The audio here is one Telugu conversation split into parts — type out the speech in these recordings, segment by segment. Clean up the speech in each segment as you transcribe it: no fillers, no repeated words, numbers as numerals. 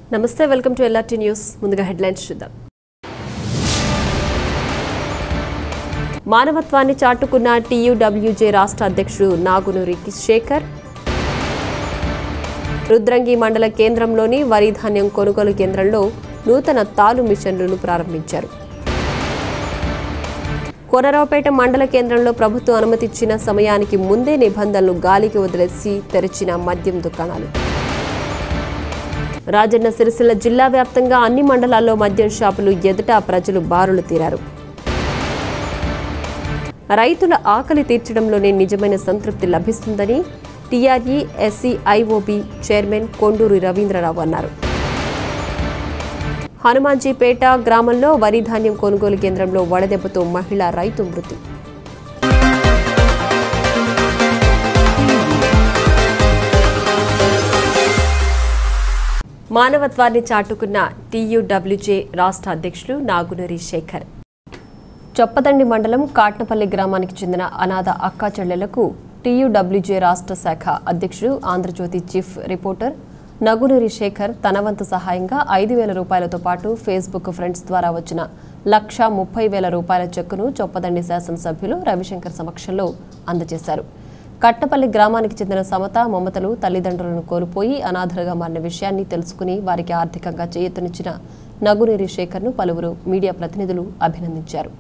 నమస్తే వెల్కమ్ టు ఎల్ఆర్టీ న్యూస్ ముందుగా హెడ్లైన్స్ చూద్దాం మానవత్వాన్ని చాటుకున్న టీయూడబ్ల్యూజే రాష్ట్ర అధ్యక్షుడు నాగునూరి శేఖర్ రుద్రంగి మండల కేంద్రంలోని వరి ధాన్యం కొనుగోలు కేంద్రంలో నూతన తాలు మిషన్లను ప్రారంభించారు కోనరావుపేట మండల కేంద్రంలో ప్రభుత్వం అనుమతించిన సమయానికి ముందే నిబంధనలు గాలికి వదిలేసి తెరిచిన మద్యం దుకాణాలు రాజన్న సిరిసిల్ల జిల్లా వ్యాప్తంగా అన్ని మండలాల్లో మద్యం షాపులు ఎదుట ప్రజలు బారులు తీరారు రైతుల ఆకలి తీర్చడంలోనే నిజమైన సంతృప్తి లభిస్తుందని TRE SCIOB chairman Konduri Ravindrarao అన్నారు హనుమాన్జీపేట గ్రామంలో వరి ధాన్యం కొనుగోలు కేంద్రంలో వడదెబ్బతో మహిళ రైతు మృతి మానవత్వాన్ని చాటుకున్న టీయూడబ్ల్యూజే రాష్ట్ర అధ్యక్షులు నాగునూరి శేఖర్ చొప్పదండి మండలం కాట్నపల్లి గ్రామానికి చెందిన అనాథ అక్కా చెల్లెలకు టీయూడబ్ల్యూజే రాష్ట్ర శాఖ అధ్యక్షుడు ఆంధ్రజ్యోతి చీఫ్ రిపోర్టర్ నగునూరి శేఖర్ తన వంతు సహాయంగా 5,000 రూపాయలతో పాటు ఫేస్బుక్ ఫ్రెండ్స్ ద్వారా వచ్చిన ₹1,30,000 చెక్కును చొప్పదండి శాసనసభ్యులు రవిశంకర్ సమక్షంలో అందజేశారు కట్టపల్లి గ్రామానికి చెందిన సమత మమతలు తల్లిదండ్రులను కోల్పోయి అనాథలుగా మారిన విషయాన్ని తెలుసుకుని వారికి ఆర్థికంగా చేయూతనిచ్చిన నగునూరి శేఖర్ను పలువురు మీడియా ప్రతినిధులు అభినందించారు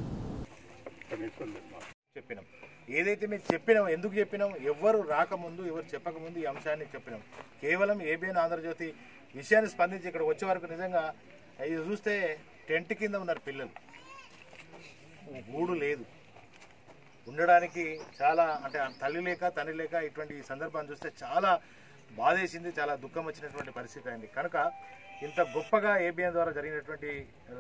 ఏదైతే మేము చెప్పినాం ఎందుకు చెప్పినాం ఎవరు రాకముందు ఎవరు చెప్పకముందు ఈ అంశాన్ని చెప్పినాం కేవలం ఏబిఎన్ ఆంధ్రజ్యోతి విషయాన్ని స్పందించి ఇక్కడ వచ్చే వరకు నిజంగా ఇది చూస్తే టెంట్ కింద ఉన్నారు పిల్లలు గూడు లేదు ఉండడానికి చాలా అంటే తల్లి లేక తండ్రి లేక ఇటువంటి సందర్భాన్ని చూస్తే చాలా బాధేసింది చాలా దుఃఖం వచ్చినటువంటి పరిస్థితి అయింది కనుక ఇంత గొప్పగా ఏబిఎన్ ద్వారా జరిగినటువంటి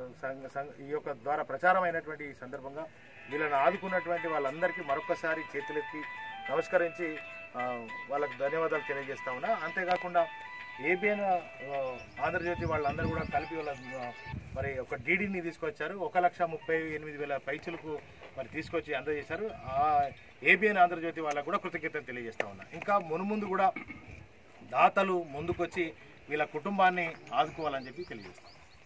ఈ యొక్క ద్వారా ప్రచారం అయినటువంటి సందర్భంగా వీళ్ళని ఆదుకున్నటువంటి వాళ్ళందరికీ మరొకసారి చేతులెత్తి నమస్కరించి వాళ్ళకు ధన్యవాదాలు తెలియజేస్తా ఉన్నా అంతేకాకుండా ఏబిఎన్ ఆంధ్రజ్యోతి వాళ్ళందరూ కూడా కలిపి వాళ్ళ మరి ఒక డీడీని తీసుకొచ్చారు 1,38,000 పైచులకు మరి తీసుకొచ్చి అందజేశారు ఆ ఏబిఎన్ ఆంధ్రజ్యోతి వాళ్ళకు కూడా కృతజ్ఞతలు తెలియజేస్తా ఉన్నా ఇంకా మునుముందు కూడా దాతలు ముందుకొచ్చి వీళ్ళ కుటుంబాన్ని ఆదుకోవాలని చెప్పి తెలియజేస్తాం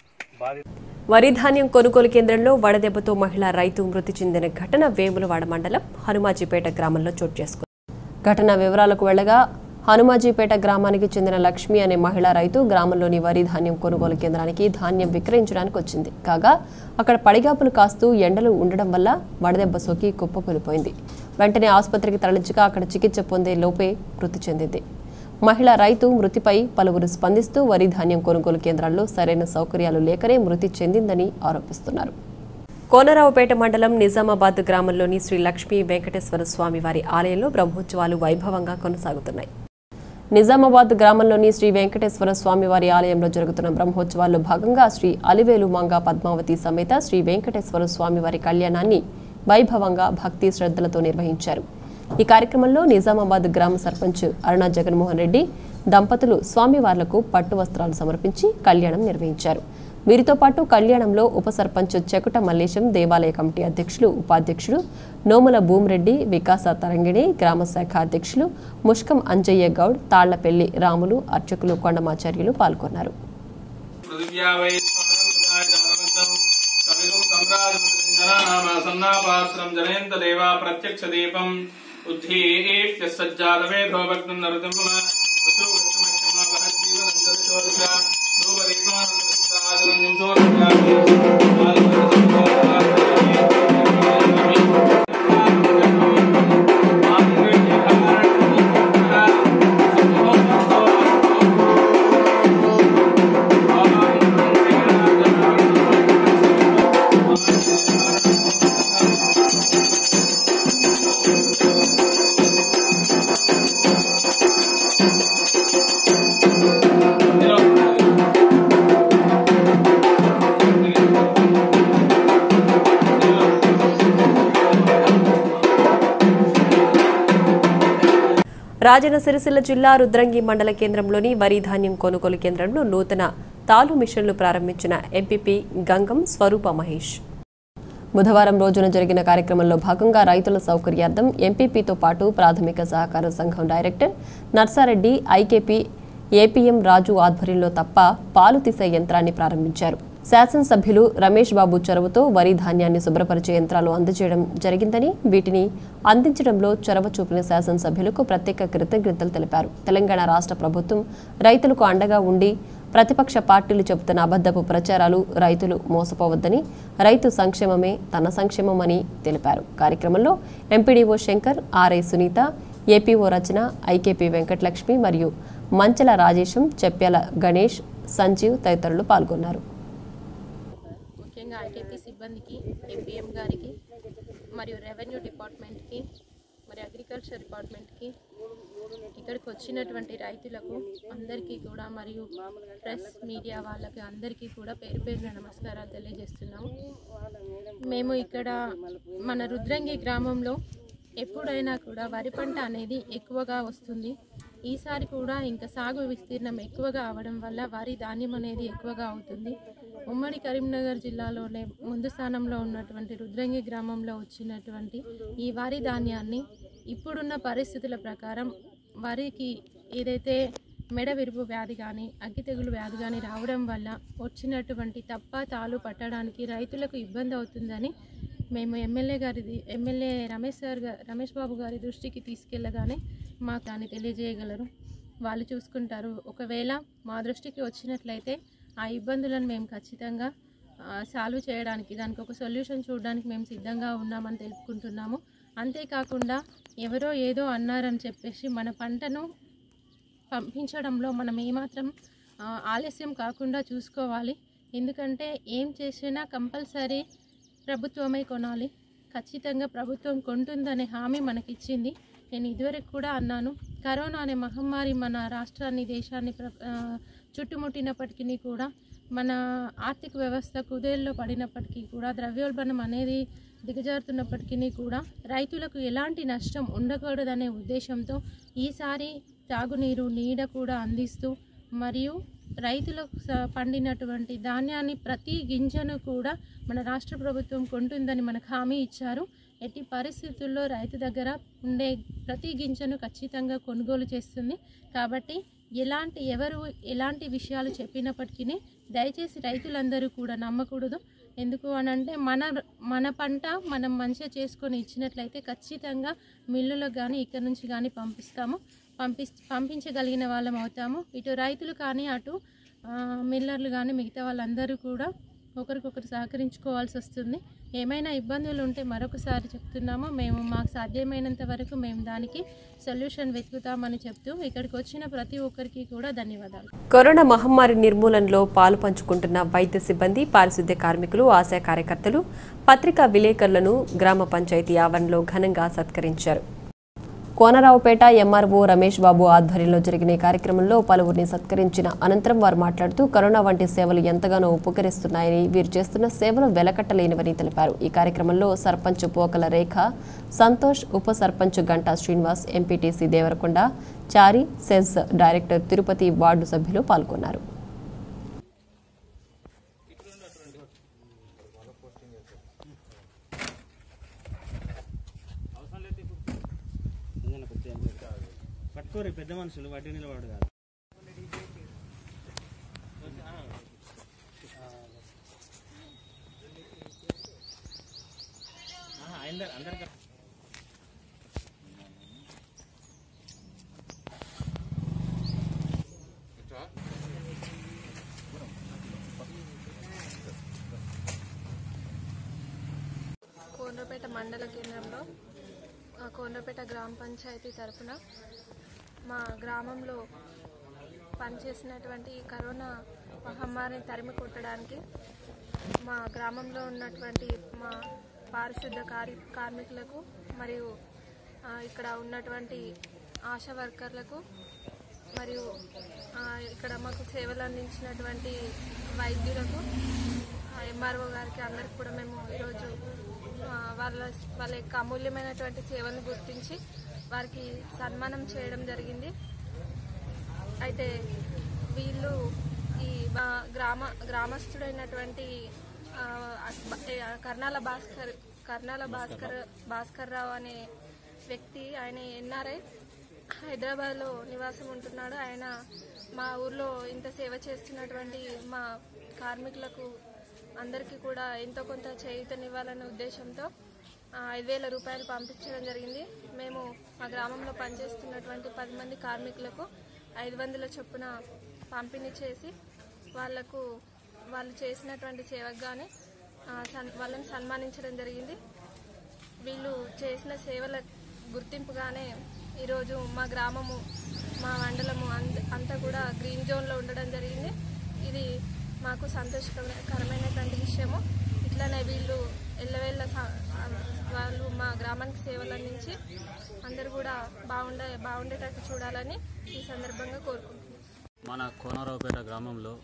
వరి ధాన్యం కొనుగోలు కేంద్రంలో వడదెబ్బతో మహిళ రైతు మృతి చెందిన ఘటన వేములవాడ మండలం హనుమాజీపేట గ్రామంలో చోటు చేసుకుంది ఘటన వివరాలకు వెళ్లగా హనుమాజీపేట గ్రామానికి చెందిన లక్ష్మి అనే మహిళా రైతు గ్రామంలోని వరి ధాన్యం కొనుగోలు కేంద్రానికి ధాన్యం విక్రయించడానికి వచ్చింది కాగా అక్కడ పడిగాపులు కాస్తూ ఎండలు ఉండడం వల్ల వడదెబ్బ సోకి కుప్పకూలిపోయింది వెంటనే ఆసుపత్రికి తరలించగా అక్కడ చికిత్స పొందే లోపే మృతి చెందింది మహిళా రైతు మృతిపై పలువురు స్పందిస్తూ వరి ధాన్యం కొనుగోలు కేంద్రాల్లో సరైన సౌకర్యాలు లేకనే మృతి చెందిందని ఆరోపిస్తున్నారు కోనరావుపేట మండలం నిజామాబాద్ గ్రామంలోని శ్రీ లక్ష్మీ వెంకటేశ్వర స్వామి వారి ఆలయంలో బ్రహ్మోత్సవాలు వైభవంగా కొనసాగుతున్నాయి నిజామాబాద్ గ్రామంలోని శ్రీ వెంకటేశ్వర స్వామి వారి ఆలయంలో జరుగుతున్న బ్రహ్మోత్సవాల్లో భాగంగా శ్రీ అలివేలు మంగా పద్మావతి సమేత శ్రీ వెంకటేశ్వర స్వామి వారి కళ్యాణాన్ని వైభవంగా భక్తి శ్రద్ధలతో నిర్వహించారు ఈ కార్యక్రమంలో నిజామాబాద్ గ్రామ సర్పంచ్ అరుణ జగన్మోహన్ రెడ్డి దంపతులు స్వామివార్లకు పట్టు వస్త్రాలు సమర్పించి కళ్యాణం నిర్వహించారు వీరితో పాటు కళ్యాణంలో ఉప సర్పంచ్ చెకుట మల్లేశం దేవాలయ కమిటీ అధ్యక్షులు ఉపాధ్యక్షుడు నోముల భూమిరెడ్డి వికాస తరంగిణి గ్రామ శాఖ అధ్యక్షులు ముష్కం అంజయ్య గౌడ్ తాళ్లపల్లి రాములు అర్చకులు కొండమాచార్యులు పాల్గొన్నారు उद्धीत्य सज्जातवेधो भक्तं नरतं मम वसु वक्षमक्षमा वह जीवनं दर्शोदशा रूपदीपं सादरं सोदयामि రాజన్న సిరిసిల్ల జిల్లా రుద్రంగి మండల కేంద్రంలోని వరి ధాన్యం కొనుగోలు కేంద్రంలో నూతన తాలు మిషన్లు ప్రారంభించిన ఎంపీపీ గంగం స్వరూప మహేష్ బుధవారం రోజున జరిగిన కార్యక్రమంలో భాగంగా రైతుల సౌకర్యార్థం ఎంపీపీతో పాటు ప్రాథమిక సహకార సంఘం director Narsareddy IKP APM Raju ఆధ్వర్యంలో తప్ప పాలు తీసే యంత్రాన్ని ప్రారంభించారు. శాసనసభ్యులు రమేష్ బాబు చొరవతో వరి ధాన్యాన్ని శుభ్రపరిచే యంత్రాలు అందజేయడం జరిగిందని, వీటిని అందించడంలో చొరవ చూపిన శాసనసభ్యులకు ప్రత్యేక కృతజ్ఞతలు తెలిపారు. తెలంగాణ రాష్ట్ర ప్రభుత్వం రైతులకు అండగా ఉండి ప్రతిపక్ష పార్టీలు చెబుతున్న అబద్ధపు ప్రచారాలు రైతులు మోసపోవద్దని, రైతు సంక్షేమమే తన సంక్షేమమని తెలిపారు. కార్యక్రమంలో MPDO Shankar, RI Sunitha, APO Rachana, IKP Venkatalakshmi మరియు మంచల రాజేశం, చెప్పెల గణేష్, సంజీవ్ తదితరులు పాల్గొన్నారు. ముఖ్యంగా ఐకేపీ సిబ్బందికి, ఏపీఎం గారికి మరియు రెవెన్యూ డిపార్ట్మెంట్కి మరియు అగ్రికల్చర్ డిపార్ట్మెంట్కి, ఇక్కడికి వచ్చినటువంటి రైతులకు అందరికీ కూడా మరియు ప్రెస్ మీడియా వాళ్ళకి అందరికీ కూడా పేరు పేరున నమస్కారాలు తెలియజేస్తున్నాము. మేము ఇక్కడ మన రుద్రంగి గ్రామంలో ఎప్పుడైనా కూడా వరి పంట అనేది ఎక్కువగా వస్తుంది. ఈసారి కూడా ఇంకా సాగు విస్తీర్ణం ఎక్కువగా అవడం వల్ల వరి ధాన్యం అనేది ఎక్కువగా అవుతుంది. ఉమ్మడి కరీంనగర్ జిల్లాలోనే ముందు స్థానంలో ఉన్నటువంటి రుద్రంగి గ్రామంలో వచ్చినటువంటి ఈ వరి ధాన్యాన్ని ఇప్పుడున్న పరిస్థితుల ప్రకారం వరికి ఏదైతే మెడ విరుపు వ్యాధి కానీ అగ్గి తెగులు వ్యాధి కానీ రావడం వల్ల వచ్చినటువంటి తప్ప తాలు పట్టడానికి రైతులకు ఇబ్బంది అవుతుందని మేము ఎమ్మెల్యే రమేష్ బాబు గారి దృష్టికి తీసుకెళ్ళగానే మాకు దాన్ని తెలియజేయగలరు, వాళ్ళు చూసుకుంటారు. ఒకవేళ మా దృష్టికి వచ్చినట్లయితే ఆ ఇబ్బందులను మేము ఖచ్చితంగా సాల్వ్ చేయడానికి, దానికి ఒక సొల్యూషన్ చూడడానికి మేము సిద్ధంగా ఉన్నామని తెలుపుకుంటున్నాము. అంతేకాకుండా ఎవరో ఏదో అన్నారని చెప్పేసి మన పంటను పంపించడంలో మనం ఏమాత్రం ఆలస్యం కాకుండా చూసుకోవాలి. ఎందుకంటే ఏం చేసినా కంపల్సరీ ప్రభుత్వమే కొనాలి. ఖచ్చితంగా ప్రభుత్వం కొంటుందనే హామీ మనకిచ్చింది. నేను ఇదివరకు కూడా అన్నాను, కరోనా అనే మహమ్మారి మన రాష్ట్రాన్ని, దేశాన్ని చుట్టుముట్టినప్పటికీ కూడా, మన ఆర్థిక వ్యవస్థ కుదేల్లో పడినప్పటికీ కూడా, ద్రవ్యోల్బణం అనేది దిగజారుతున్నప్పటికీ కూడా రైతులకు ఎలాంటి నష్టం ఉండకూడదనే ఉద్దేశంతో ఈసారి తాగునీరు, నీడ కూడా అందిస్తూ మరియు రైతులకు పండినటువంటి ధాన్యాన్ని ప్రతి గింజను కూడా మన రాష్ట్ర ప్రభుత్వం కొంటుందని మనకు హామీ ఇచ్చారు. ఎట్టి పరిస్థితుల్లో రైతు దగ్గర ఉండే ప్రతి గింజను ఖచ్చితంగా కొనుగోలు చేస్తుంది. కాబట్టి ఎవరు ఎలాంటి విషయాలు చెప్పినప్పటికీ దయచేసి రైతులందరూ కూడా నమ్మకూడదు. ఎందుకు అనంటే మన పంట మనం మంచిగా చేసుకొని ఇచ్చినట్లయితే ఖచ్చితంగా మిల్లులకు కానీ ఇక్కడి నుంచి కానీ పంపించగలిగిన వాళ్ళం అవుతాము. ఇటు రైతులు కానీ అటు మిల్లర్లు కానీ మిగతా వాళ్ళందరూ కూడా ఒకరికొకరు సహకరించుకోవాల్సి వస్తుంది. ఏమైనా ఇబ్బందులు ఉంటే మరొకసారి చెప్తున్నాము, మాకు సాధ్యమైనంత వరకు మేము దానికి సొల్యూషన్ వెతుకుతామని చెప్తూ ఇక్కడికి వచ్చిన ప్రతి ఒక్కరికి కూడా ధన్యవాదాలు. కరోనా మహమ్మారి నిర్మూలనలో పాలు పంచుకుంటున్న వైద్య సిబ్బంది, పారిశుద్ధ్య కార్మికులు, ఆశా కార్యకర్తలు, పత్రికా విలేకరులను గ్రామ పంచాయతీ ఆవరణలో ఘనంగా సత్కరించారు. కోనరావుపేట ఎంఆర్ఓ రమేష్ బాబు ఆధ్వర్యంలో జరిగిన ఈ కార్యక్రమంలో పలువురిని సత్కరించిన అనంతరం వారు మాట్లాడుతూ కరోనా వంటి సేవలు ఎంతగానో ఉపకరిస్తున్నాయని, వీరు చేస్తున్న సేవలు వెలకట్టలేనివని తెలిపారు. ఈ కార్యక్రమంలో సర్పంచ్ పోకల రేఖ, సంతోష్, ఉప sarpanch Ganta Srinivas, MPTC Devarakonda, Chari, SEZ director Tirupati ward సభ్యులు పాల్గొన్నారు. పెద్ద మనుషులు వడ్డీ నిలబడు కాదు. అందరికీ కోనరావుపేట మండల కేంద్రంలో కోనరావుపేట గ్రామ పంచాయతీ తరఫున మా గ్రామంలో పనిచేసినటువంటి కరోనా మహమ్మారిని తరిమి కొట్టడానికి మా గ్రామంలో ఉన్నటువంటి మా పారిశుద్ధ కార్మికులకు మరియు ఇక్కడ ఉన్నటువంటి ఆశా వర్కర్లకు మరియు ఇక్కడ మాకు సేవలు అందించినటువంటి వైద్యులకు, ఎంఆర్ఓ గారికి అందరికి కూడా మేము ఈరోజు వాళ్ళ యొక్క అమూల్యమైనటువంటి సేవలను గుర్తించి వారికి సన్మానం చేయడం జరిగింది. అయితే వీళ్ళు ఈ గ్రామస్తుడైనటువంటి కర్నాల భాస్కర్ రావు అనే వ్యక్తి, ఆయన ఎన్ఆర్ఐ, హైదరాబాద్లో నివాసం ఉంటున్నాడు. ఆయన మా ఊర్లో ఇంత సేవ చేస్తున్నటువంటి మా కార్మికులకు అందరికీ కూడా ఎంతో కొంత చేయూతనివ్వాలనే ఉద్దేశంతో 5,000 రూపాయలు పంపించడం జరిగింది. మేము మా గ్రామంలో పనిచేస్తున్నటువంటి 10 మంది కార్మికులకు 500 చొప్పున పంపిణీ చేసి వాళ్ళు చేసినటువంటి సేవకు గాను వాళ్ళని సన్మానించడం జరిగింది. వీళ్ళు చేసిన సేవల గుర్తింపుగానే ఈరోజు మా గ్రామము, మా మండలము అంతా కూడా గ్రీన్ జోన్లో ఉండడం జరిగింది. ఇది మాకు సంతోషకరమైనటువంటి విషయము. ఇట్లానే వీళ్ళు ఎల్లవేళ్ళ వాళ్ళు మా గ్రామానికి సేవలు అందించి అందరూ కూడా బాగుండేటట్టు చూడాలని ఈ సందర్భంగా కోరుకుంటున్నాం. మన కోనరావుపేట గ్రామంలో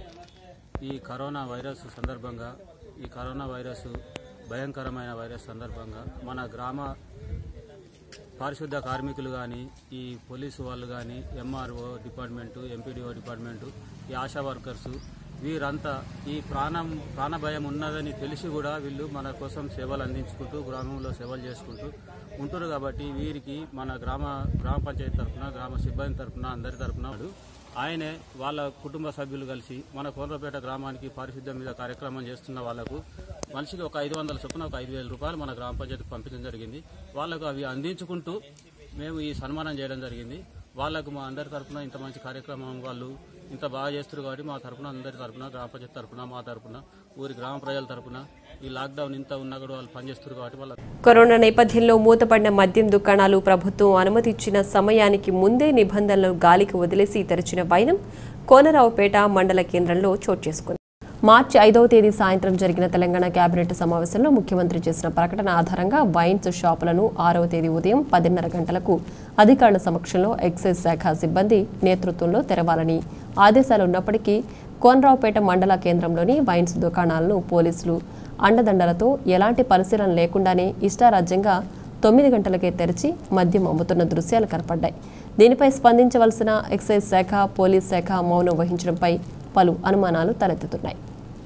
ఈ కరోనా వైరస్ సందర్భంగా, ఈ కరోనా వైరస్ భయంకరమైన వైరస్ సందర్భంగా మన గ్రామ పారిశుద్ధ కార్మికులు కానీ, ఈ పోలీసు వాళ్ళు కానీ, ఎంఆర్ఓ డిపార్ట్మెంటు, ఎంపీడీఓ డిపార్ట్మెంటు, ఈ ఆశా వర్కర్సు వీరంతా ఈ ప్రాణభయం ఉన్నదని తెలిసి కూడా వీళ్ళు మన కోసం సేవలు అందించుకుంటూ గ్రామంలో సేవలు చేసుకుంటూ ఉంటారు. కాబట్టి వీరికి మన గ్రామ పంచాయతీ తరఫున, గ్రామ సిబ్బంది తరఫున, అందరి తరఫున ఆయనే వాళ్ళ కుటుంబ సభ్యులు కలిసి మన కోనరావుపేట గ్రామానికి పారిశుద్ధ్యం మీద కార్యక్రమం చేస్తున్న వాళ్లకు మనిషికి ఒక 500 చొప్పున ఒక 5,000 రూపాయలు మన గ్రామ పంచాయతీకి పంపించడం జరిగింది. వాళ్లకు అవి అందించుకుంటూ మేము ఈ సన్మానం చేయడం జరిగింది. వాళ్లకు మా అందరి తరఫున ఇంత మంచి కార్యక్రమం వాళ్ళు ఇంత బాగా చేస్తారు కాబట్టి మా తరఫున, అందరి తరఫున, గ్రామ పంచాయతీ తరఫున, మా తరఫున, ఊరి గ్రామ ప్రజల తరఫున ఈ లాక్డౌన్ ఇంత ఉన్నా కూడా వాళ్ళు పనిచేస్తారు కాబట్టి వాళ్ళ కరోనా నేపథ్యంలో మూతపడిన మద్యం దుకాణాలు ప్రభుత్వం అనుమతి ఇచ్చిన సమయానికి ముందే నిబంధనలను గాలికి వదిలేసి తెరిచిన వైనం కోనరావుపేట మండల కేంద్రంలో చోటు చేసుకుంది. మార్చి 5వ తేదీ సాయంత్రం జరిగిన తెలంగాణ కేబినెట్ సమావేశంలో ముఖ్యమంత్రి చేసిన ప్రకటన ఆధారంగా వైన్స్ షాపులను 6వ తేదీ ఉదయం 10:30 గంటలకు అధికారుల సమక్షంలో ఎక్సైజ్ శాఖ సిబ్బంది నేతృత్వంలో తెరవాలని ఆదేశాలు ఉన్నప్పటికీ కోనరావుపేట మండల కేంద్రంలోని వైన్స్ దుకాణాలను పోలీసులు అండదండలతో ఎలాంటి పరిశీలన లేకుండానే ఇష్టారాజ్యంగా 9 గంటలకే తెరిచి మద్యం అమ్ముతున్న దృశ్యాలు కనపడ్డాయి. దీనిపై స్పందించవలసిన ఎక్సైజ్ శాఖ, పోలీస్ శాఖ మౌనం వహించడంపై పలు అనుమానాలు తలెత్తుతున్నాయి.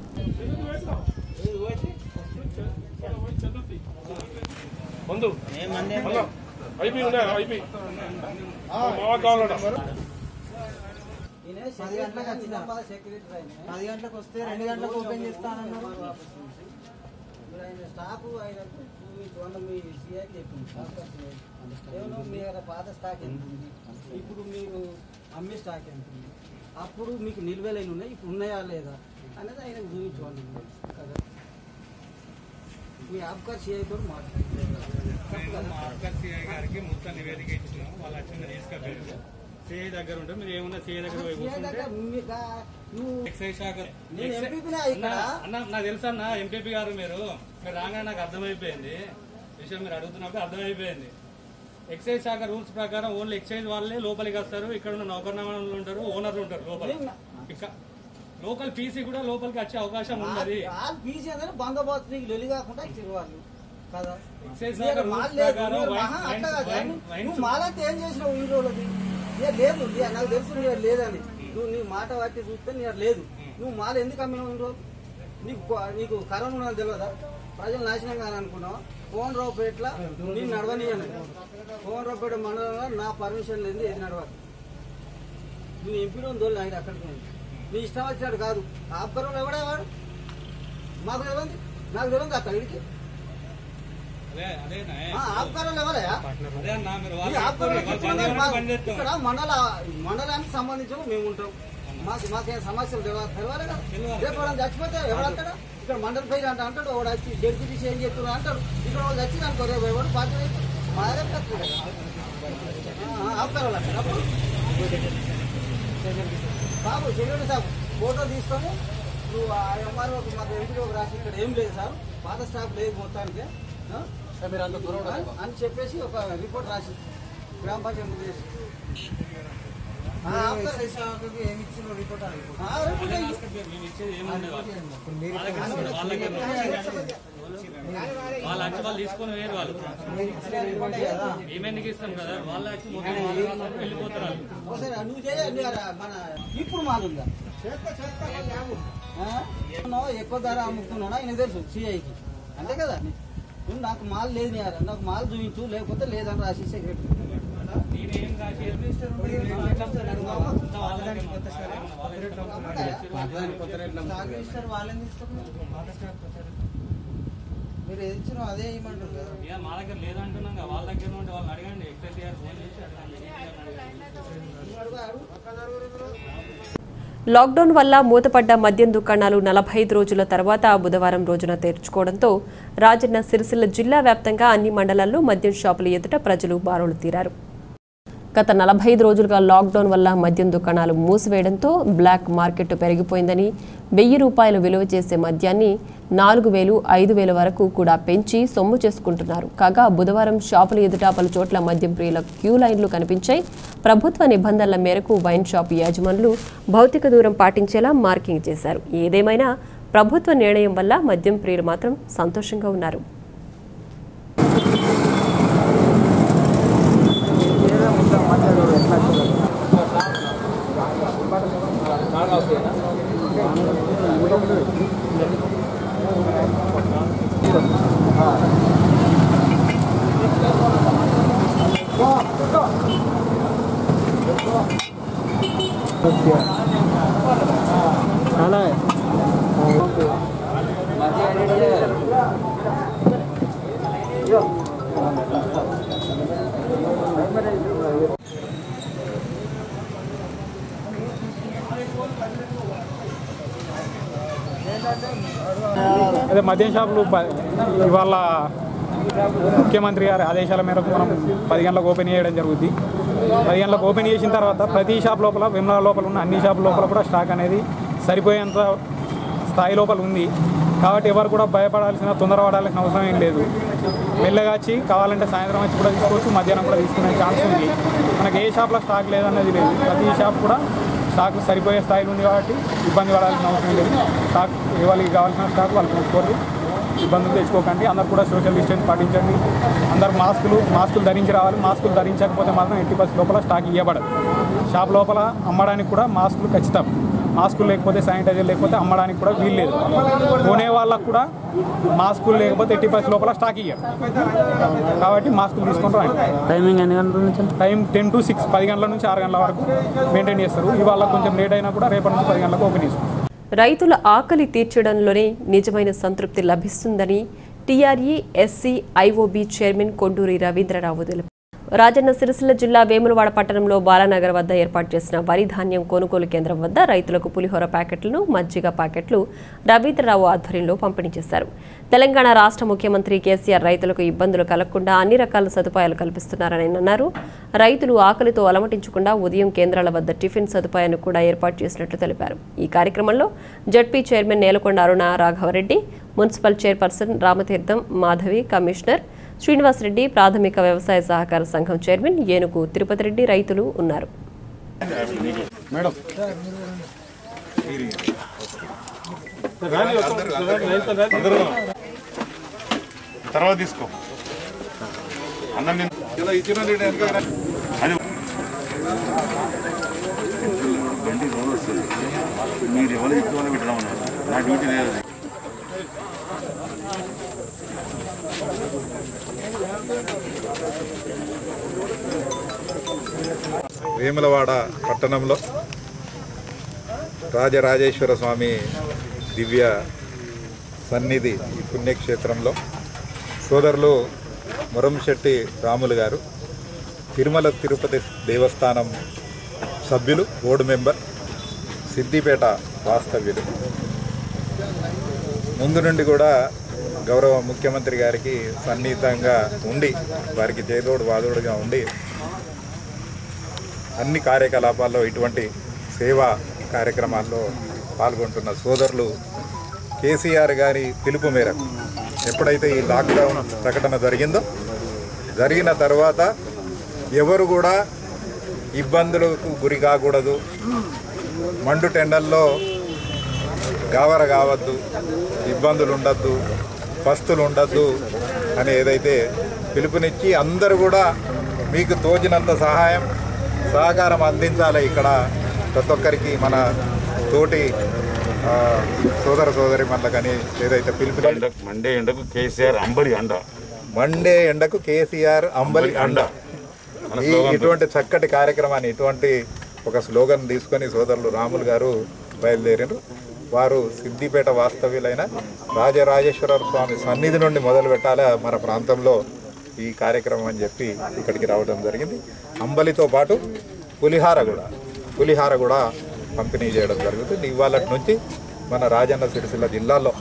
పాత స్టాక్ ఎంత ఉంది, ఇప్పుడు మీరు అమ్మే స్టాక్ ఎంత ఉంది, అప్పుడు మీకు నిల్వలేని ఉన్నాయి, ఇప్పుడు ఉన్నాయా లేదా అనేది ఆయన చూపించుకోండి కదా. మీ ఆబ్కార్ సిఐతో గారికి మొత్తం నివేదిక ఇచ్చినాం. వాళ్ళు వచ్చిన తీసుకెళ్ళి సిఐ దగ్గర ఉంటే మీరు ఏమన్నా సిఐ దగ్గర ఎక్సైజ్ శాఖ అన్న నాకు తెలుసా అన్న, ఎంపీపీ గారు మీరు రాగానే నాకు అర్థమైపోయింది విషయం. మీరు అడుగుతున్నప్పుడు అర్థమైపోయింది. ఎక్సైజ్ శాఖ రూల్స్ ప్రకారం ఓన్లీ ఎక్సైజ్ వాళ్ళే లోపలికి వస్తారు. ఇక్కడ ఉన్న నౌకర్నామాలు ఉంటారు, ఓనర్లు ఉంటారు లోపల. లోకల్ పీసీ కూడా లోపలికి వచ్చే అవకాశం ఉన్నది. పీసీ అనేది బందోబస్తు లొలి కాకుండా ఇచ్చేవాళ్ళు కదా. ఎక్సైజ్ శాఖ రూల్స్ ప్రకారం నువ్వు మాలంటే ఏం చేసినావు ఈ రోజులది లేదు, నాకు తెలుసు నీ లేదని. నువ్వు నీ మాట బట్టి చూస్తే నీ లేదు. నువ్వు మాల ఎందుకు అమ్మినావు ఈ రోజు? నీకు కరోనా ఉన్నది తెలియదా? ప్రజలు నాశనం కాని అనుకున్నావు. కోనరావుపేటలో నేను నడవనియను. కోనరావుపేట మండలంలో నా పర్మిషన్ లేదు, ఏది నడవాలి. నువ్వు ఎంపీలో దోళ్ళు ఆయన అక్కడికి నీ ఇష్టం వచ్చినాడు కాదు. ఆబ్కరంలో ఎవడే వాడు? మాకు తెలియదు, నాకు తెలియదు అక్కడ ఇడికి ఆబ్కరంలో ఎవరయా? ఇక్కడ మండలానికి సంబంధించిన మేము ఉంటాం. మాకేం సమస్యలు తెలవాలి కదా. రేపు చచ్చిపోతే ఎవరంటాడు? ఇక్కడ మండల పైన అంటాడు, వాడు వచ్చి డెప్యూటీసీ ఏం చేస్తున్నా అంటాడు. ఇక్కడ వాళ్ళు వచ్చి అనుకో రేపు ఎవరు పార్టీ మాదే ఆపుతారు. బాబు చెల్లెడు సార్ ఫోటో తీసుకొని నువ్వు ఎంఆర్ఓ మాకు ఎంపీలో రాసి ఇక్కడ ఏం లేదు సార్, పాత స్టాఫ్ లేదు మొత్తానికి అని చెప్పేసి ఒక రిపోర్ట్ రాసి గ్రామ పంచాయతీ చేసి ఏమి ఇచ్చిన రిపోర్ట్ వాళ్ళు వచ్చి వాళ్ళు తీసుకొని వేరు వాళ్ళు ఏమెందుకు ఇస్తాం కదా. వాళ్ళు వచ్చి వెళ్ళిపోతారు. నువ్వు చేయాలి మన ఇప్పుడు మాలుందా ఎక్కువ ధర అమ్ముకున్నాడా ఆయన తెలుసు సిఐకి అంతే కదా. నువ్వు నాకు మాల్ లేదు, నాకు మాల్ చూపించు లేకపోతే లేదని రాసి సెక్రటరీ నేనేం కాసి మీరు ఏది ఇచ్చినా అదే ఇవ్వమంటారు కదా. మా దగ్గర లేదంటున్నాం కదా, వాళ్ళ దగ్గర ఉంటే వాళ్ళని అడగండి. ఎక్స్ఐటీఆర్ ఫోన్ చేసి అడగండి. లాక్డౌన్ వల్ల మూతపడ్డ మద్యం దుకాణాలు 45 రోజుల తర్వాత బుధవారం రోజున తెరుచుకోవడంతో రాజన్న సిరిసిల్ల జిల్లా వ్యాప్తంగా అన్ని మండలాల్లో మద్యం షాపుల ఎదుట ప్రజలు బారులు తీరారు. గత 45 రోజులుగా లాక్డౌన్ వల్ల మద్యం దుకాణాలు మూసివేయడంతో బ్లాక్ మార్కెట్ పెరిగిపోయిందని, ₹1000 విలువ చేసే మద్యాన్ని 4000, 5000 వరకు కూడా పెంచి సొమ్ము చేసుకుంటున్నారు. కాగా బుధవారం షాపుల ఎదుట పలు చోట్ల మద్యం ప్రియుల క్యూ లైన్లు కనిపించాయి. ప్రభుత్వ నిబంధనల మేరకు వైన్ షాప్ యజమానులు భౌతిక దూరం పాటించేలా మార్కింగ్ చేశారు. ఏదేమైనా ప్రభుత్వ నిర్ణయం వల్ల మద్యం ప్రియులు మాత్రం సంతోషంగా ఉన్నారు. అదే మద్యం షాపులు ఇవాళ ముఖ్యమంత్రి గారి ఆదేశాల మేరకు మనం 10 గంటలకు ఓపెన్ చేయడం జరుగుద్ది. 10 గంటలకు ఓపెన్ చేసిన తర్వాత ప్రతి షాప్ లోపల, విమలా లోపల ఉన్న అన్ని షాపుల లోపల కూడా స్టాక్ అనేది సరిపోయేంత స్థాయి లోపల ఉంది. కాబట్టి ఎవరు కూడా భయపడాల్సిన, తొందరపడాల్సిన అవసరం ఏం లేదు. మెల్లగా వచ్చి కావాలంటే సాయంత్రం వచ్చి కూడా తీసుకోవచ్చు, మధ్యాహ్నం కూడా తీసుకునే ఛాన్స్ ఉంది. మనకి ఏ షాప్లో స్టాక్ లేదన్నది లేదు. ప్రతి షాప్ కూడా స్టాక్ సరిపోయే స్థాయిలో ఉంది కాబట్టి ఇబ్బంది పడాల్సిన అవసరం లేదు. స్టాక్ వాళ్ళకి కావాల్సిన స్టాక్ వాళ్ళు కొనుక్కోరు, ఇబ్బందులు తెచ్చుకోకండి. అందరు కూడా సోషల్ డిస్టెన్స్ పాటించండి. అందరు మాస్కులు ధరించి రావాలి. మాస్కులు ధరించకపోతే మాత్రం 80% లోపల స్టాక్ ఇవ్వబడదు. షాప్ లోపల అమ్మడానికి కూడా మాస్కులు ఖచ్చితం. మాస్కులు లేకపోతే, శానిటైజర్ లేకపోతే అమ్మడానికి కూడా వీలు లేదు. కొనే వాళ్ళకు కూడా మాస్కులు లేకపోతే 80% లోపల స్టాక్ ఇయ్యారు. కాబట్టి మాస్కులు తీసుకొని రండి. టైమింగ్ ఎన్ని గంటల నుంచి? టైం 10 to 6, 10 గంటల నుంచి 6 గంటల వరకు మెయింటైన్ చేస్తారు. ఇవాళ కొంచెం లేట్ అయినా కూడా రేపటి నుంచి 10 గంటలకు ఓపెన్ చేస్తారు. రైతుల ఆకలి తీర్చడంలోనే నిజమైన సంతృప్తి లభిస్తుందని TRE SC IOB chairman Konduri Ravindrarao తెలిపారు. రాజన్న సిరిసిల్ల జిల్లా వేములవాడ పట్టణంలో బాలానగర్ వద్ద ఏర్పాటు చేసిన వరి ధాన్యం కొనుగోలు కేంద్రం వద్ద రైతులకు పులిహోర ప్యాకెట్లను, మజ్జిగ ప్యాకెట్లు రవీంద్రరావు ఆధ్వర్యంలో పంపిణీ చేశారు. తెలంగాణ రాష్ట్ర ముఖ్యమంత్రి కేసీఆర్ రైతులకు ఇబ్బందులు కలగకుండా అన్ని రకాల సదుపాయాలు కల్పిస్తున్నారని అన్నారు. రైతులు ఆకలితో అలమటించకుండా ఉదయం కేంద్రాల వద్ద టిఫిన్ సదుపాయాన్ని కూడా ఏర్పాటు చేసినట్లు తెలిపారు. ఈ కార్యక్రమంలో ZP chairman Nelakonda Aruna Raghavareddy, municipal chairperson Ramatirtham Madhavi, commissioner Srinivasareddy, ప్రాథమిక వ్యవసాయ సహకార సంఘం చైర్మన్ ఏనుగు తిరుపతి రెడ్డి రైతులు ఉన్నారు. వేములవాడ పట్టణంలో రాజరాజేశ్వర స్వామి దివ్య సన్నిధి ఈ పుణ్యక్షేత్రంలో సోదరులు మురంశెట్టి రాములు గారు, తిరుమల తిరుపతి దేవస్థానం సభ్యులు, బోర్డు మెంబర్, సిద్దిపేట వాస్తవ్యులు. ముందు నుండి కూడా గౌరవ ముఖ్యమంత్రి గారికి సన్నిహితంగా ఉండి, వారికి చేదోడు వాదోడుగా ఉండి అన్ని కార్యకలాపాల్లో, ఇటువంటి సేవా కార్యక్రమాల్లో పాల్గొంటున్న సోదరులు కేసీఆర్ గారి పిలుపు మేరకు ఎప్పుడైతే ఈ లాక్డౌన్ ప్రకటన జరిగిన తర్వాత ఎవరు కూడా ఇబ్బందులకు గురి కాకూడదు, మండు టెండల్లో గావర కావద్దు, ఇబ్బందులు ఉండద్దు, పస్తులు ఉండద్దు అని ఏదైతే పిలుపునిచ్చి అందరూ కూడా మీకు తోచినంత సహకారం అందించాలి. ఇక్కడ ప్రతి ఒక్కరికి మన తోటి సోదర సోదరి మనకని ఏదైతే పిలుపు, మండే ఎండకు కేసీఆర్ అంబలి అండ, మండే ఎండకు కేసీఆర్ అంబలి అండ. ఇటువంటి చక్కటి కార్యక్రమాన్ని ఇటువంటి ఒక స్లోగన్ తీసుకొని సోదరులు రాములు గారు బయలుదేరారు. వారు సిద్దిపేట వాస్తవ్యులైన రాజరాజేశ్వర స్వామి సన్నిధి నుండి మొదలు పెట్టాలా మన ప్రాంతంలో ఈ కార్యక్రమం అని చెప్పి ఇక్కడికి రావడం జరిగింది. అంబలితో పాటు పులిహార కూడా పంపిణీ చేయడం జరుగుతుంది. ఇవాళ నుంచి మన రాజన్న సిరిసిల్ల జిల్లాలో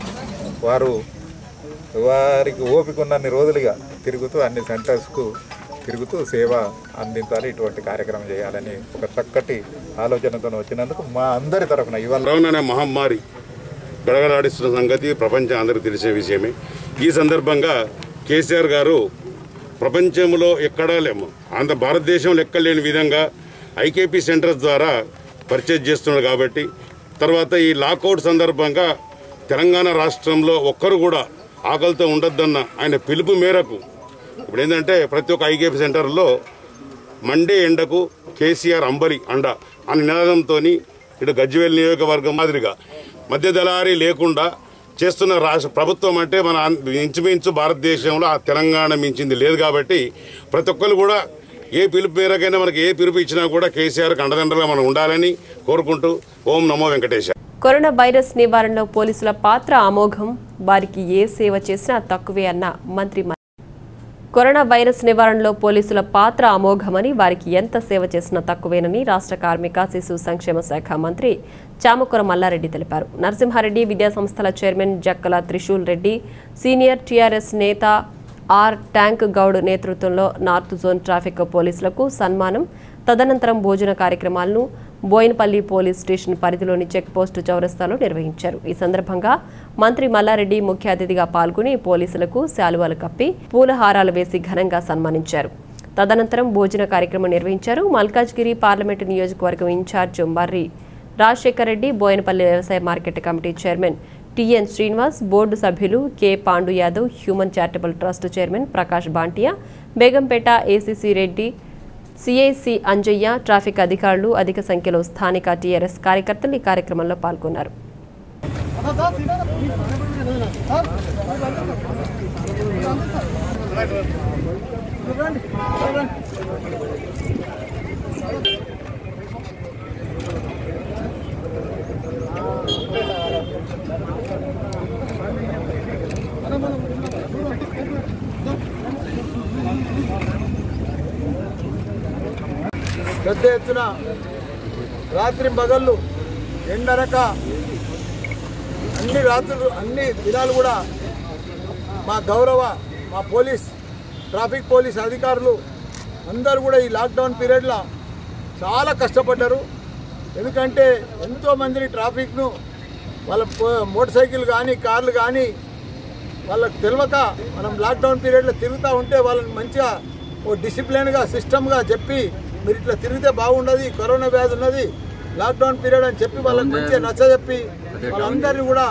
వారికి ఓపిక ఉన్నన్ని రోజులుగా తిరుగుతూ అన్ని సెంటర్స్కు తిరుగుతూ సేవ అందించాలి, ఇటువంటి కార్యక్రమం చేయాలని ఒక చక్కటి ఆలోచనతో వచ్చినందుకు మా అందరి తరఫున ఇవాళ కరోనా మహమ్మారి గడగడాడిస్తున్న సంగతి ప్రపంచం అందరికీ తెలిసే విషయమే. ఈ సందర్భంగా కేసీఆర్ గారు ప్రపంచంలో ఎక్కడా భారతదేశంలో ఎక్కడ లేని విధంగా ఐకేపీ సెంటర్స్ ద్వారా పర్చేజ్ చేస్తున్నారు. కాబట్టి తర్వాత ఈ లాకౌట్ సందర్భంగా తెలంగాణ రాష్ట్రంలో ఒక్కరు కూడా ఆకలితో ఉండొద్దన్న ఆయన పిలుపు మేరకు ఇప్పుడు ఏంటంటే ప్రతి ఒక్క ఐకేపీ సెంటర్లో మండే ఎండకు కేసీఆర్ అంబలి అండ అనే నినాదంతో ఇటు గజ్వేల్ నియోజకవర్గం మాదిరిగా మధ్య దళారీ లేకుండా చేస్తున్న రాష్ట్ర ప్రభుత్వం అంటే మన ఇంచుమించు భారతదేశంలో ఆ తెలంగాణ మించింది లేదు. కాబట్టి ప్రతి ఒక్కరు కూడా ఏ పిలుపు మేరకైనా మనకి ఏ పిలుపు ఇచ్చినా కూడా కేసీఆర్కి అండదండగా మనం ఉండాలని కోరుకుంటూ ఓం నమో వెంకటేశ్వర. కరోనా వైరస్ నివారణలో పోలీసుల పాత్ర అమోఘం, వారికి ఏ సేవ చేసినా తక్కువే అన్న మంత్రి. కరోనా వైరస్ నివారణలో పోలీసుల పాత్ర అమోఘమని, వారికి ఎంత సేవ చేసినా తక్కువేనని రాష్ట్ర కార్మిక శిశు సంక్షేమ శాఖ మంత్రి చామకూర మల్లారెడ్డి తెలిపారు. నరసింహారెడ్డి విద్యాసంస్థల chairman Jakkala Trishul Reddy, senior TRS నేత ఆర్ ట్యాంక్ గౌడ్ నేతృత్వంలో నార్త్ జోన్ ట్రాఫిక్ పోలీసులకు సన్మానం, తదనంతరం భోజన కార్యక్రమాలను బోయినపల్లి పోలీస్ స్టేషన్ పరిధిలోని చెక్పోస్టు చౌరస్తాలో నిర్వహించారు. ఈ సందర్భంగా మంత్రి మల్లారెడ్డి ముఖ్య అతిథిగా పాల్గొని పోలీసులకు శాలువాలు కప్పి పూలహారాలు వేసి ఘనంగా సన్మానించారు. తదనంతరం భోజన కార్యక్రమం నిర్వహించారు. మల్కాజ్గిరి పార్లమెంటు నియోజకవర్గం ఇన్ఛార్జ్ మర్రి రాజశేఖర్ రెడ్డి, బోయినపల్లి వ్యవసాయ market committee chairman TN Srinivas, board సభ్యులు K Pandu Yadav, human charitable trust chairman Prakash Bantia, Begumpet ACC Reddy, CIC Anjaiah, traffic అధికారులు, అధిక సంఖ్యలో స్థానిక టీఆర్ఎస్ కార్యకర్తలు ఈ కార్యక్రమంలో పాల్గొన్నారు. పెద్ద ఎత్తున రాత్రి పగళ్ళు ఎండనక అన్ని దినాలు కూడా మా ట్రాఫిక్ పోలీస్ అధికారులు అందరూ కూడా ఈ లాక్డౌన్ పీరియడ్లో చాలా కష్టపడ్డారు. ఎందుకంటే ఎంతోమందిని ట్రాఫిక్ను వాళ్ళ మోటార్ సైకిల్ కానీ కార్లు కానీ వాళ్ళకు తెలియక మనం లాక్డౌన్ పీరియడ్లో తిరుగుతూ ఉంటే వాళ్ళని మంచిగా ఓ డిసిప్లిన్గా సిస్టమ్గా చెప్పి మీరు ఇట్లా తిరిగితే బాగుండదు, కరోనా వ్యాధి ఉన్నది, లాక్డౌన్ పీరియడ్ అని చెప్పి వాళ్ళకి మంచిగా నచ్చజెప్పి వాళ్ళందరినీ కూడా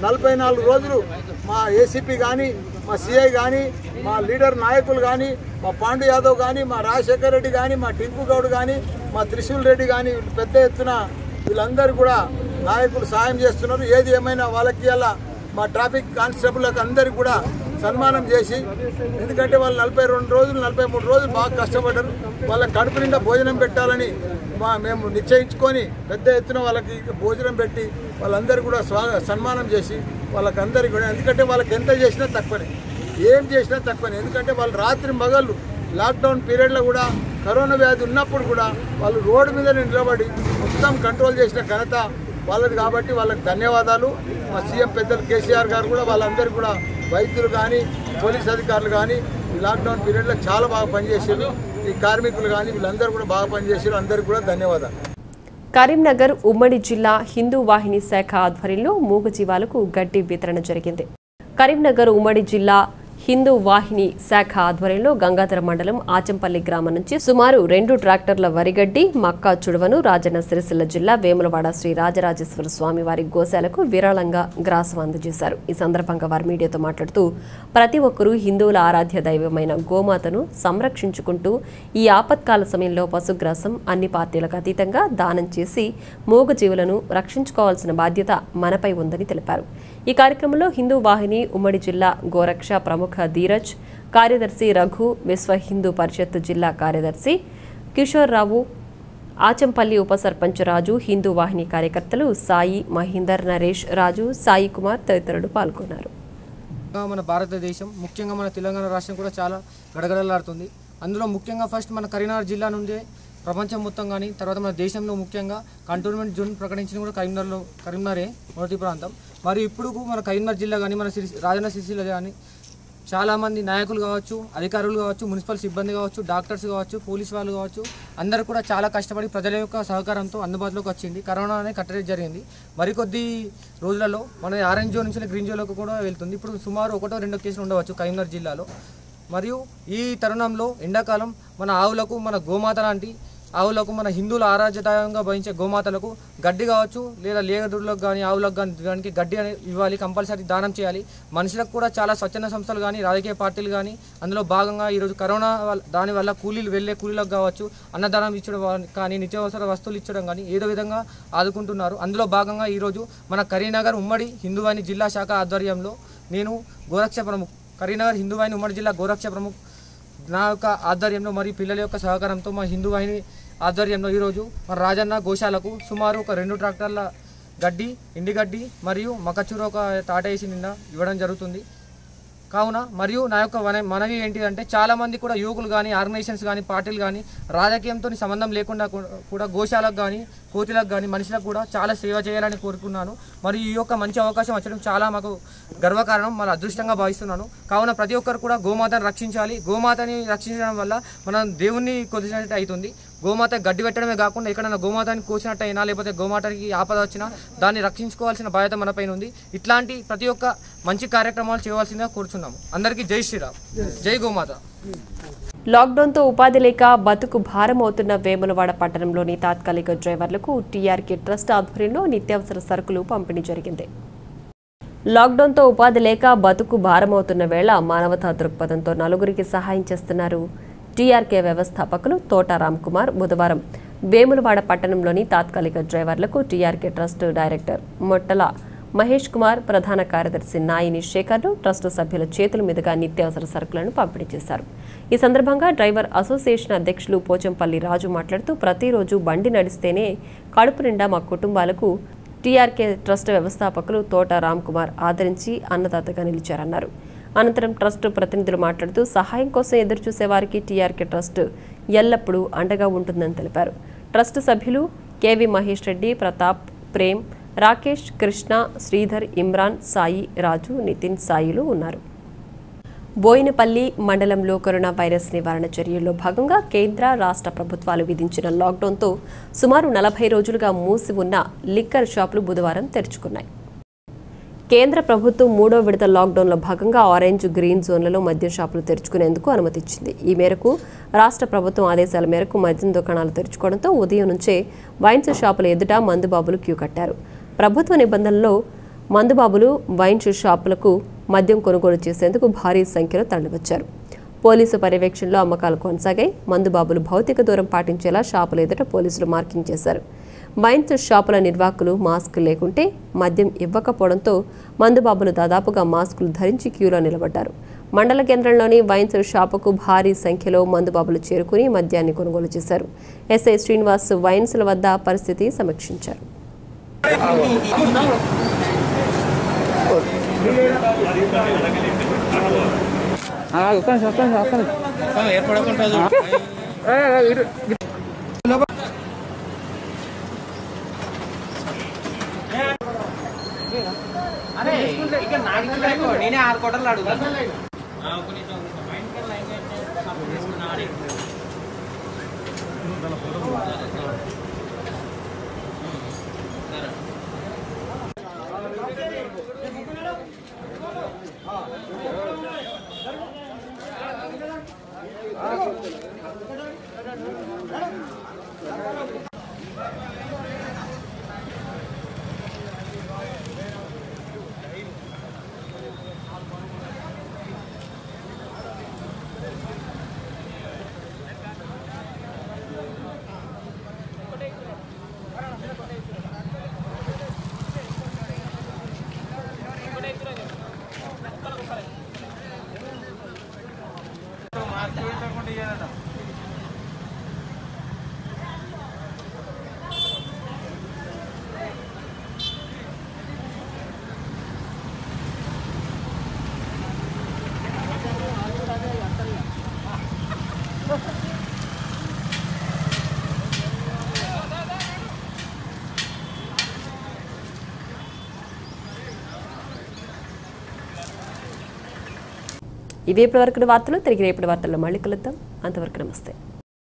44 రోజులు మా ఏసీపీ కానీ, మా సిఐ కానీ, మా లీడర్ నాయకులు కానీ, మా పాండు యాదవ్ కానీ, మా రాజశేఖర్ రెడ్డి కానీ, మా టింకు గౌడ్ కానీ, మా త్రిశూల్ రెడ్డి కానీ పెద్ద ఎత్తున వీళ్ళందరూ కూడా నాయకులు సాయం చేస్తున్నారు. ఏది ఏమైనా వాళ్ళకి అలా మా ట్రాఫిక్ కానిస్టేబుల్లకు అందరికీ కూడా సన్మానం చేసి, ఎందుకంటే వాళ్ళు 42 రోజులు 43 రోజులు బాగా కష్టపడ్డారు. వాళ్ళకి కడుపు నిండా భోజనం పెట్టాలని మేము నిశ్చయించుకొని పెద్ద ఎత్తున వాళ్ళకి భోజనం పెట్టి వాళ్ళందరూ కూడా సన్మానం చేసి వాళ్ళకందరికీ కూడా, ఎందుకంటే వాళ్ళకి ఎంత చేసినా తక్కువనే, ఏం చేసినా తక్కువనే. ఎందుకంటే వాళ్ళు రాత్రి మగళ్ళు లాక్డౌన్ పీరియడ్లో కూడా కరోనా వ్యాధి ఉన్నప్పుడు కూడా వాళ్ళు రోడ్డు మీద నిలబడి మొత్తం కంట్రోల్ చేసిన ఘనత వాళ్ళది. కాబట్టి వాళ్ళకి ధన్యవాదాలు. మా సీఎం పెద్దలు కేసీఆర్ గారు కూడా వాళ్ళందరూ కూడా వైద్యులు కానీ పోలీస్ అధికారులు కానీ ఈ లాక్డౌన్ పీరియడ్లో చాలా బాగా పనిచేసారు. ఈ కార్మికులు కానీ వీళ్ళందరూ కూడా బాగా పనిచేసారు. అందరికీ కూడా ధన్యవాదాలు. కరీంనగర్ ఉమ్మడి జిల్లా హిందూ వాహిని శాఖ ఆధ్వర్యంలో మూగజీవాలకు గడ్డి వితరణ జరిగింది. కరీంనగర్ ఉమ్మడి జిల్లా హిందూ వాహిని శాఖ ఆధ్వర్యంలో గంగాధర మండలం ఆచంపల్లి గ్రామం నుంచి సుమారు 2 ట్రాక్టర్ల వరిగడ్డి, మక్కా చుడువను రాజన్న సిరిసిల్ల జిల్లా వేములవాడ శ్రీ రాజరాజేశ్వర స్వామి వారి గోశాలకు విరాళంగా గ్రాసం అందజేశారు. ఈ సందర్భంగా వారు మీడియాతో మాట్లాడుతూ ప్రతి ఒక్కరూ హిందువుల ఆరాధ్య దైవమైన గోమాతను సంరక్షించుకుంటూ ఈ ఆపత్కాల సమయంలో పశుగ్రాసం అన్ని పార్టీలకు అతీతంగా దానం చేసి మూగజీవులను రక్షించుకోవాల్సిన బాధ్యత మనపై ఉందని తెలిపారు. ఈ కార్యక్రమంలో హిందూ వాహిని ఉమ్మడి జిల్లా గోరక్ష ప్రముఖ ప్రముఖ ధీరజ్, కార్యదర్శి రఘు, విశ్వ హిందూ పరిషత్ జిల్లా కార్యదర్శి కిషోర్ రావు, ఆచంపల్లి ఉప సర్పంచ్ రాజు, హిందూ వాహిని కార్యకర్తలు సాయి, మహేందర్, నరేష్, రాజు, సాయి కుమార్ తదితరులు పాల్గొన్నారు. మన భారతదేశం ముఖ్యంగా మన తెలంగాణ రాష్ట్రం కూడా చాలా గడగడలాడుతుంది. అందులో ముఖ్యంగా ఫస్ట్ మన కరీంనగర్ జిల్లా నుండే ప్రపంచం మొత్తం కానీ తర్వాత మన దేశంలో ముఖ్యంగా కంటోన్మెంట్ జోన్ ప్రకటించిన కూడా కరీంనగరే మొదటి ప్రాంతం. మరియు ఇప్పుడు మన కరీంనగర్ జిల్లా కానీ మన రాజన్న సిరిసిల్ల కానీ చాలామంది నాయకులు కావచ్చు, అధికారులు కావచ్చు, మున్సిపల్ సిబ్బంది కావచ్చు, డాక్టర్స్ కావచ్చు, పోలీసు వాళ్ళు కావచ్చు, అందరూ కూడా చాలా కష్టపడి ప్రజల యొక్క సహకారంతో అందుబాటులోకి వచ్చింది. కరోనా అనేది కట్టడి జరిగింది. మరికొద్ది రోజులలో మన ఆరెంజ్ జోన్ నుంచి గ్రీన్ జోన్లోకి కూడా వెళ్తుంది. ఇప్పుడు సుమారు 1-2 కేసులు ఉండవచ్చు కరీంనగర్ జిల్లాలో. మరియు ఈ తరుణంలో ఎండాకాలం మన ఆవులకు, మన గోమాత లాంటి ఆవులకు, మన హిందువుల ఆరాధ్యదాయంగా భావించే గోమాతలకు గడ్డి కావచ్చు లేదా లేగదుడులకు కానీ ఆవులకు కానీ దానికి గడ్డి ఇవ్వాలి, కంపల్సరీ దానం చేయాలి. మనుషులకు కూడా చాలా స్వచ్ఛంద సంస్థలు కానీ రాజకీయ పార్టీలు కానీ అందులో భాగంగా ఈరోజు కరోనా దానివల్ల కూలీలకు కావచ్చు, అన్నదానం ఇచ్చడం కానీ, నిత్యావసర వస్తువులు ఇచ్చడం కానీ ఏదో విధంగా ఆదుకుంటున్నారు. అందులో భాగంగా ఈరోజు మన కరీంనగర్ ఉమ్మడి హిందూవాహిని జిల్లా శాఖ ఆధ్వర్యంలో నేను గోరక్ష ప్రముఖ్ కరీంనగర్ హిందూవాహిని ఉమ్మడి జిల్లా గోరక్ష ప్రముఖ్ నా యొక్క ఆధ్వర్యంలో మరియు పిల్లల యొక్క సహకారంతో మా హిందూవాహిని ఆధ్వర్యంలో ఈరోజు మన రాజన్న గోశాలకు సుమారు 2 ట్రాక్టర్ల గడ్డి, ఎండిగడ్డి మరియు మకచూర ఒక తాటేసి నిన్న ఇవ్వడం జరుగుతుంది. కావున మరియు నా యొక్క మనవి ఏంటిదంటే చాలామంది కూడా యువకులు కానీ, ఆర్గనైజేషన్స్ కానీ, పార్టీలు కానీ రాజకీయంతో సంబంధం లేకుండా కూడా గోశాలకు కానీ, కోతులకు కానీ, మనుషులకు కూడా చాలా సేవ చేయాలని కోరుకున్నాను. మరియు ఈ యొక్క మంచి అవకాశం వచ్చడం చాలా మాకు గర్వకారణం, మన అదృష్టంగా భావిస్తున్నాను. కావున ప్రతి ఒక్కరు కూడా గోమాతను రక్షించాలి. గోమాతని రక్షించడం వల్ల మనం దేవుణ్ణి కొలిచినట్టు అవుతుంది. గోమాత గడ్డి పెట్టడమే కాకుండా ఎక్కడైనా గోమాతని కోసినట్టు అయినా లేకపోతే గోమాతకి ఆపద వచ్చినా దాన్ని రక్షించుకోవాల్సిన బాధ్యత మనపైన ఉంది. ఇట్లాంటి ప్రతి ఒక్క మంచి కార్యక్రమాలు చేయవలసిందిగా కోరుచున్నాము. అందరికీ జై శ్రీరామ్, జై గోమాత. లాక్డౌన్తో ఉపాధి లేక బతుకు భారమవుతున్న వేములవాడ పట్టణంలోని తాత్కాలిక డ్రైవర్లకు టీఆర్కే ట్రస్ట్ ఆధ్వర్యంలో నిత్యావసర సరుకులు పంపిణీ జరిగింది. లాక్డౌన్తో ఉపాధి లేక బతుకు భారమవుతున్న వేళ మానవతా దృక్పథంతో నలుగురికి సహాయం చేస్తున్నారు. టీఆర్కే వ్యవస్థాపకులు తోట రామ్కుమార్ బుధవారం వేములవాడ పట్టణంలోని తాత్కాలిక డ్రైవర్లకు TRK trust director Mottala Mahesh Kumar, ప్రధాన కార్యదర్శి నాయిని శేఖర్లు ట్రస్ట్ సభ్యుల చేతుల మీదుగా నిత్యావసర సరుకులను పంపిణీ చేశారు. ఈ సందర్భంగా డ్రైవర్ అసోసియేషన్ అధ్యక్షులు పోచంపల్లి రాజు మాట్లాడుతూ ప్రతిరోజు బండి నడిస్తేనే కడుపు నిండా మా కుటుంబాలకు టీఆర్కే ట్రస్ట్ వ్యవస్థాపకులు తోట రామ్కుమార్ ఆదరించి అన్నదాతగా నిలిచారన్నారు. అనంతరం ట్రస్ట్ ప్రతినిధులు మాట్లాడుతూ సహాయం కోసం ఎదురుచూసే వారికి టీఆర్కే ట్రస్ట్ ఎల్లప్పుడూ అండగా ఉంటుందని తెలిపారు. ట్రస్ట్ సభ్యులు కేవి మహేష్ రెడ్డి, ప్రతాప్, ప్రేమ్, రాకేష్, కృష్ణ, శ్రీధర్, ఇమ్రాన్, సాయి, రాజు, నితిన్, సాయిలు ఉన్నారు. బోయినపల్లి మండలంలో కరోనా వైరస్ నివారణ చర్యల్లో భాగంగా కేంద్ర, రాష్ట్ర ప్రభుత్వాలు విధించిన లాక్డౌన్తో సుమారు 40 రోజులుగా మూసి ఉన్న లిక్కర్ షాపులు బుధవారం తెరుచుకున్నాయి. కేంద్ర ప్రభుత్వం 3వ విడత లాక్డౌన్లో భాగంగా ఆరెంజ్, గ్రీన్ జోన్లలో మద్యం షాపులు తెరుచుకునేందుకు అనుమతిచ్చింది. ఈ మేరకు రాష్ట్ర ప్రభుత్వం ఆదేశాల మేరకు మద్యం దుకాణాలు తెరుచుకోవడంతో ఉదయం నుంచే వైన్స్ షాపుల ఎదుట మందుబాబులు క్యూ కట్టారు. ప్రభుత్వ నిబంధనల్లో మందుబాబులు వైన్స్ షాపులకు మద్యం కొనుగోలు చేసేందుకు భారీ సంఖ్యలో తరలివచ్చారు. పోలీసు పర్యవేక్షణలో అమ్మకాలు కొనసాగాయి. మందుబాబులు భౌతిక దూరం పాటించేలా షాపుల ఎదుట పోలీసులు మార్కింగ్ చేశారు. వైన్స్ షాపుల నిర్వాహకులు మాస్క్ లేకుంటే మద్యం ఇవ్వకపోవడంతో మందుబాబులు దాదాపుగా మాస్కులు ధరించి క్యూలో నిలబడ్డారు. మండల కేంద్రంలోని వైన్స్ షాపుకు భారీ సంఖ్యలో మందుబాబులు చేరుకుని మద్యాన్ని కొనుగోలు చేశారు. ఎస్ఐ శ్రీనివాస్ వైన్స్ల వద్ద పరిస్థితి సమీక్షించారు. నేనే 6 కోటలు అడుగుతాను. ఇవే ఇప్పటివరకు వార్తలు. తిరిగి రేపటి వార్తల్లో మళ్ళీ కలుద్దాం. అంతవరకు నమస్తే.